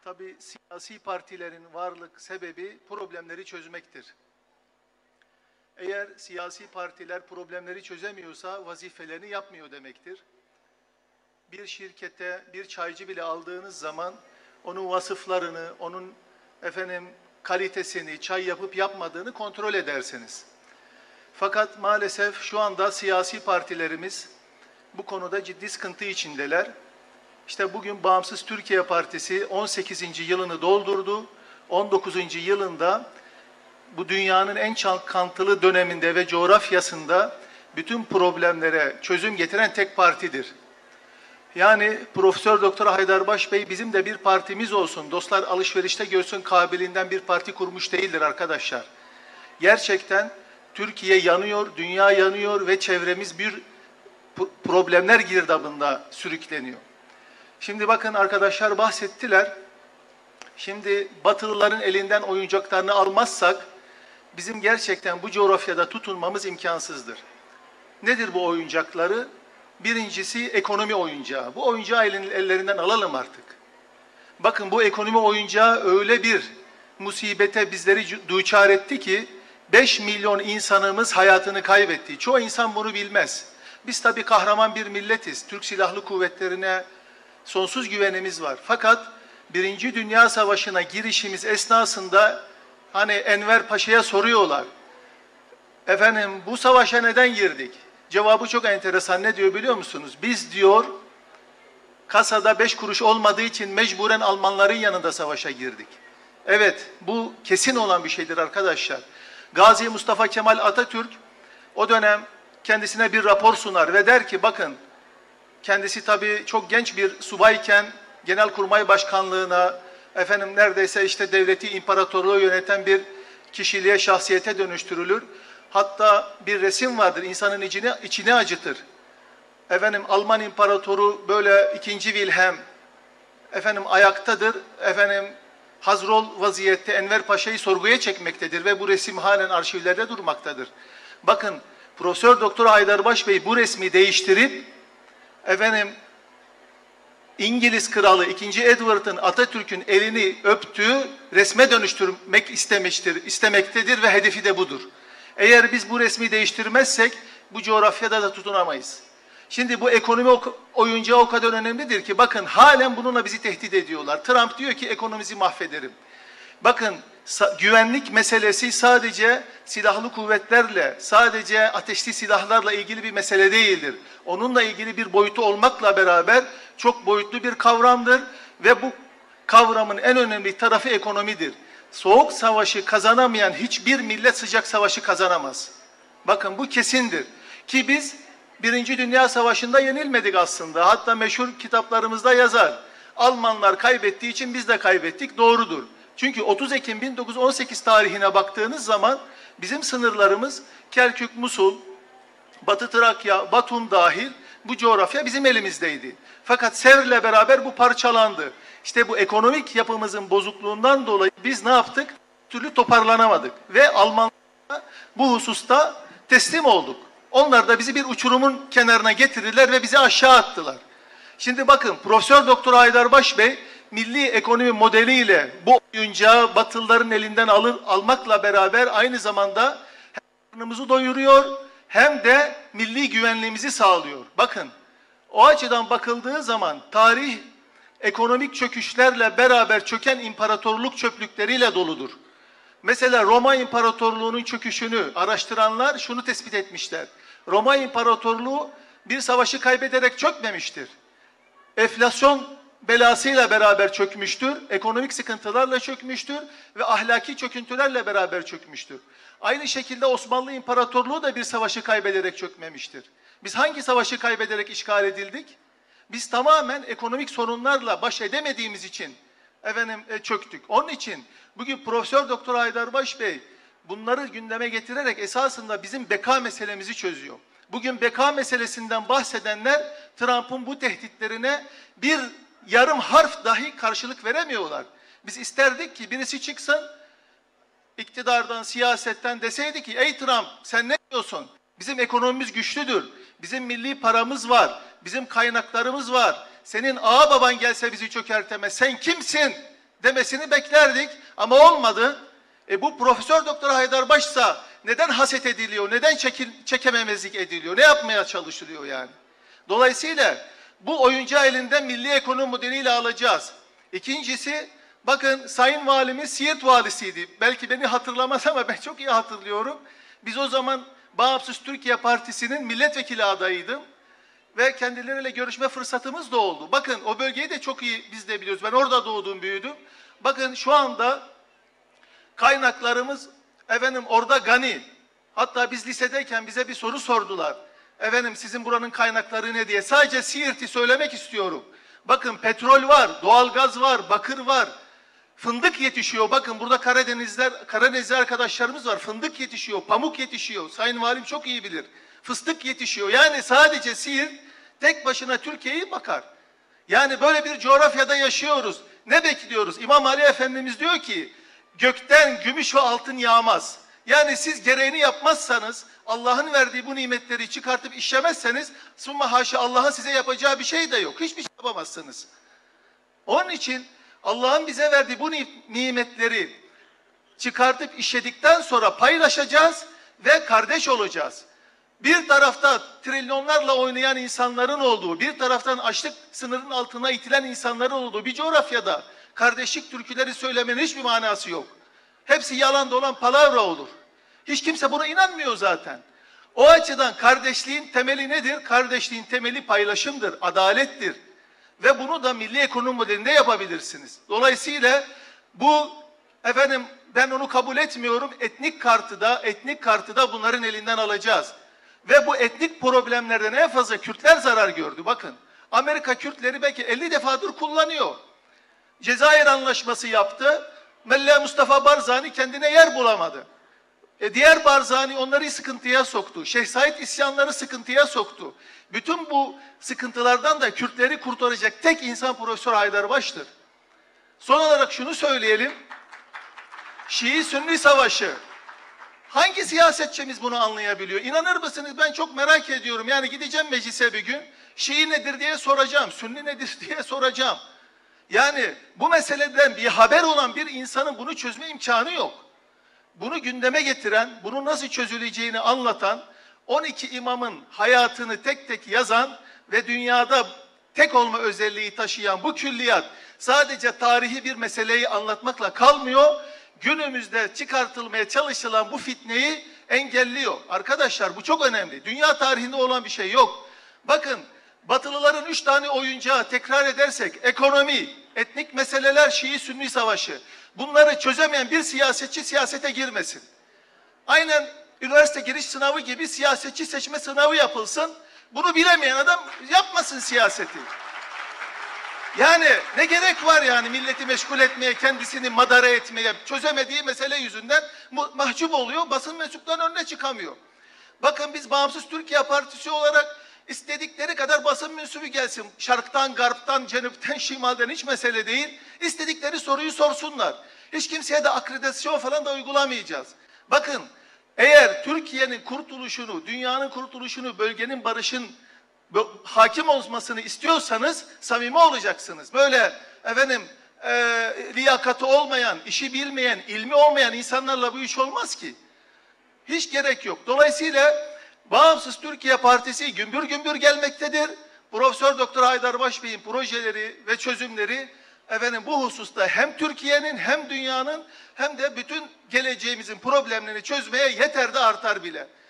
Tabii siyasi partilerin varlık sebebi problemleri çözmektir. Eğer siyasi partiler problemleri çözemiyorsa vazifelerini yapmıyor demektir. Bir şirkete bir çaycı bile aldığınız zaman onun vasıflarını, onun kalitesini, çay yapıp yapmadığını kontrol edersiniz. Fakat maalesef şu anda siyasi partilerimiz bu konuda ciddi sıkıntı içindeler. İşte bugün Bağımsız Türkiye Partisi 18. yılını doldurdu. 19. yılında bu dünyanın en çalkantılı döneminde ve coğrafyasında bütün problemlere çözüm getiren tek partidir. Yani Profesör Doktor Haydarbaş Bey bizim de bir partimiz olsun, dostlar alışverişte görsün kabiliğinden bir parti kurmuş değildir arkadaşlar. Gerçekten Türkiye yanıyor, dünya yanıyor ve çevremiz bir problemler girdabında sürükleniyor. Şimdi bakın arkadaşlar bahsettiler. Şimdi Batılıların elinden oyuncaklarını almazsak bizim gerçekten bu coğrafyada tutunmamız imkansızdır. Nedir bu oyuncakları? Birincisi ekonomi oyuncağı. Bu oyuncağı ellerinden alalım artık. Bakın bu ekonomi oyuncağı öyle bir musibete bizleri duçar etti ki 5 milyon insanımız hayatını kaybetti. Çoğu insan bunu bilmez. Biz tabii kahraman bir milletiz. Türk Silahlı Kuvvetleri'ne sonsuz güvenimiz var. Fakat Birinci Dünya Savaşı'na girişimiz esnasında hani Enver Paşa'ya soruyorlar. Efendim bu savaşa neden girdik? Cevabı çok enteresan. Ne diyor biliyor musunuz? Biz diyor kasada 5 kuruş olmadığı için mecburen Almanların yanında savaşa girdik. Evet bu kesin olan bir şeydir arkadaşlar. Gazi Mustafa Kemal Atatürk o dönem kendisine bir rapor sunar ve der ki bakın kendisi tabii çok genç bir subayken Genelkurmay Başkanlığına neredeyse işte devleti imparatorluğu yöneten bir kişiliğe, şahsiyete dönüştürülür. Hatta bir resim vardır insanın içine acıtır. Alman İmparatoru böyle 2. Wilhelm ayaktadır. Hazrol vaziyette Enver Paşa'yı sorguya çekmektedir ve bu resim halen arşivlerde durmaktadır. Bakın Profesör Doktor Haydarbaş Bey bu resmi değiştirip İngiliz Kralı 2. Edward'ın Atatürk'ün elini öptüğü resme dönüştürmek istemektedir ve hedefi de budur. Eğer biz bu resmi değiştirmezsek bu coğrafyada da tutunamayız. Şimdi bu ekonomi oyuncağı o kadar önemlidir ki bakın halen bununla bizi tehdit ediyorlar. Trump diyor ki ekonomimizi mahvederim. Bakın güvenlik meselesi sadece silahlı kuvvetlerle, sadece ateşli silahlarla ilgili bir mesele değildir. Onunla ilgili bir boyutu olmakla beraber çok boyutlu bir kavramdır ve bu kavramın en önemli tarafı ekonomidir. Soğuk savaşı kazanamayan hiçbir millet sıcak savaşı kazanamaz. Bakın bu kesindir. Ki biz Birinci Dünya Savaşı'nda yenilmedik aslında. Hatta meşhur kitaplarımızda yazar. Almanlar kaybettiği için biz de kaybettik. Doğrudur. Çünkü 30 Ekim 1918 tarihine baktığınız zaman bizim sınırlarımız Kerkük, Musul, Batı Trakya, Batum dahil bu coğrafya bizim elimizdeydi. Fakat Sevr'le beraber bu parçalandı. İşte bu ekonomik yapımızın bozukluğundan dolayı biz ne yaptık? Bir türlü toparlanamadık. Ve Almanlara bu hususta teslim olduk. Onlar da bizi bir uçurumun kenarına getirdiler ve bizi aşağı attılar. Şimdi bakın Profesör Doktor Haydarbaş Bey milli ekonomi modeliyle bu oyuncağı Batılıların elinden almakla beraber aynı zamanda hem karnımızı doyuruyor hem de milli güvenliğimizi sağlıyor. Bakın o açıdan bakıldığı zaman tarih ekonomik çöküşlerle beraber çöken imparatorluk çöplükleriyle doludur. Mesela Roma İmparatorluğu'nun çöküşünü araştıranlar şunu tespit etmişler. Roma İmparatorluğu bir savaşı kaybederek çökmemiştir. Enflasyon belasıyla beraber çökmüştür, ekonomik sıkıntılarla çökmüştür ve ahlaki çöküntülerle beraber çökmüştür. Aynı şekilde Osmanlı İmparatorluğu da bir savaşı kaybederek çökmemiştir. Biz hangi savaşı kaybederek işgal edildik? Biz tamamen ekonomik sorunlarla baş edemediğimiz için çöktük. Onun için bugün Profesör Doktor Haydarbaş Bey bunları gündeme getirerek esasında bizim beka meselemizi çözüyor. Bugün beka meselesinden bahsedenler Trump'ın bu tehditlerine bir yarım harf dahi karşılık veremiyorlar. Biz isterdik ki birisi çıksın iktidardan, siyasetten deseydi ki ey Trump sen ne diyorsun? Bizim ekonomimiz güçlüdür. Bizim milli paramız var. Bizim kaynaklarımız var. Senin ağa baban gelse bizi çökertemez. Sen kimsin? demesini beklerdik ama olmadı. Bu Profesör Doktor Haydarbaş'sa neden haset ediliyor, neden çekememezlik ediliyor, ne yapmaya çalışılıyor yani? Dolayısıyla bu oyuncağı elinden milli ekonomi modeliyle alacağız. İkincisi, bakın Sayın Valimiz Siirt Valisi'ydi. Belki beni hatırlamaz ama ben çok iyi hatırlıyorum. Biz o zaman Bağımsız Türkiye Partisi'nin milletvekili adayıydım. Ve kendileriyle görüşme fırsatımız da oldu. Bakın o bölgeyi de çok iyi biz de biliyoruz. Ben orada doğdum, büyüdüm. Bakın şu anda kaynaklarımız orada gani. Hatta biz lisedeyken bize bir soru sordular. Sizin buranın kaynakları ne diye. Sadece Siirt'i söylemek istiyorum. Bakın petrol var, doğalgaz var, bakır var. Fındık yetişiyor. Bakın burada Karadenizli arkadaşlarımız var. Fındık yetişiyor, pamuk yetişiyor. Sayın Valim çok iyi bilir. Fıstık yetişiyor. Yani sadece Siirt tek başına Türkiye'yi bakar. Yani böyle bir coğrafyada yaşıyoruz. Ne bekliyoruz? İmam Ali Efendimiz diyor ki, gökten gümüş ve altın yağmaz. Yani siz gereğini yapmazsanız, Allah'ın verdiği bu nimetleri çıkartıp işlemezseniz, summa haşa Allah'ın size yapacağı bir şey de yok. Hiçbir şey yapamazsınız. Onun için Allah'ın bize verdiği bu nimetleri çıkartıp işledikten sonra paylaşacağız ve kardeş olacağız. Bir tarafta trilyonlarla oynayan insanların olduğu, bir taraftan açlık sınırının altına itilen insanların olduğu bir coğrafyada kardeşlik türküleri söylemenin hiçbir manası yok. Hepsi yalan dolan palavra olur. Hiç kimse buna inanmıyor zaten. O açıdan kardeşliğin temeli nedir? Kardeşliğin temeli paylaşımdır, adalettir. Ve bunu da milli ekonomi modelinde yapabilirsiniz. Dolayısıyla bu ben onu kabul etmiyorum. Etnik kartı da bunların elinden alacağız. Ve bu etnik problemlerden en fazla Kürtler zarar gördü. Bakın Amerika Kürtleri belki 50 defadır kullanıyor. Cezayir Anlaşması yaptı. Mella Mustafa Barzani kendine yer bulamadı. Diğer Barzani onları sıkıntıya soktu. Şeyh Said isyanları sıkıntıya soktu. Bütün bu sıkıntılardan da Kürtleri kurtaracak tek insan Profesör Haydarbaş'tır. Son olarak şunu söyleyelim. Şii-Sünni savaşı. Hangi siyasetçimiz bunu anlayabiliyor? İnanır mısınız? Ben çok merak ediyorum. Yani gideceğim meclise bir gün. Şii nedir diye soracağım. Sünni nedir diye soracağım. Yani bu meseleden bir haber olan bir insanın bunu çözme imkanı yok. Bunu gündeme getiren, bunun nasıl çözüleceğini anlatan, 12 imamın hayatını tek tek yazan ve dünyada tek olma özelliği taşıyan bu külliyat sadece tarihi bir meseleyi anlatmakla kalmıyor, günümüzde çıkartılmaya çalışılan bu fitneyi engelliyor. Arkadaşlar bu çok önemli. Dünya tarihinde olan bir şey yok. Bakın Batılıların 3 tane oyuncağı tekrar edersek, ekonomi, etnik meseleler, Şii-Sünni savaşı, bunları çözemeyen bir siyasetçi siyasete girmesin. Aynen üniversite giriş sınavı gibi siyasetçi seçme sınavı yapılsın. Bunu bilemeyen adam yapmasın siyaseti. Yani ne gerek var yani milleti meşgul etmeye, kendisini madara etmeye, çözemediği mesele yüzünden mahcup oluyor, basın mensuplarının önüne çıkamıyor. Bakın biz Bağımsız Türkiye Partisi olarak istedikleri kadar basın mensubu gelsin. Şarktan, garptan, cenupten, şimalden hiç mesele değil. İstedikleri soruyu sorsunlar. Hiç kimseye de akreditasyon falan da uygulamayacağız. Bakın eğer Türkiye'nin kurtuluşunu, dünyanın kurtuluşunu, bölgenin barışın hakim olmasını istiyorsanız samimi olacaksınız. Böyle liyakati olmayan, işi bilmeyen, ilmi olmayan insanlarla bu iş olmaz ki. Hiç gerek yok. Dolayısıyla Bağımsız Türkiye Partisi gümbür gümbür gelmektedir. Profesör Doktor Haydarbaş Bey'in projeleri ve çözümleri bu hususta hem Türkiye'nin hem dünyanın hem de bütün geleceğimizin problemlerini çözmeye yeter de artar bile.